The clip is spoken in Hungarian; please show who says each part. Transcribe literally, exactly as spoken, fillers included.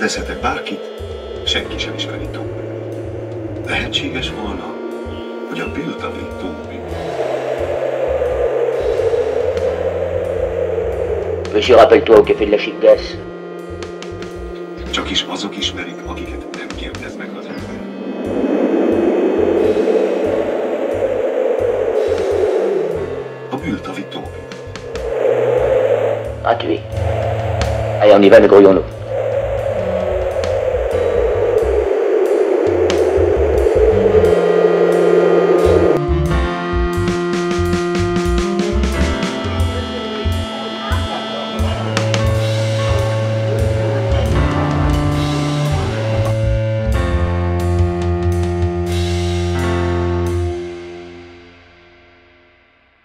Speaker 1: Kérdezhetek bárkit, senki sem ismeri Tóbi. Lehetséges volna, hogy a Biltavi Tóbi.
Speaker 2: Monsieur, rappelle-toi au café de la Chicasse.
Speaker 1: Csak is azok ismerik, akiket nem kérdez meg az ember. A Biltavi Tóbi.
Speaker 2: Ah, tu es. Allez, on y va, mes gros nous.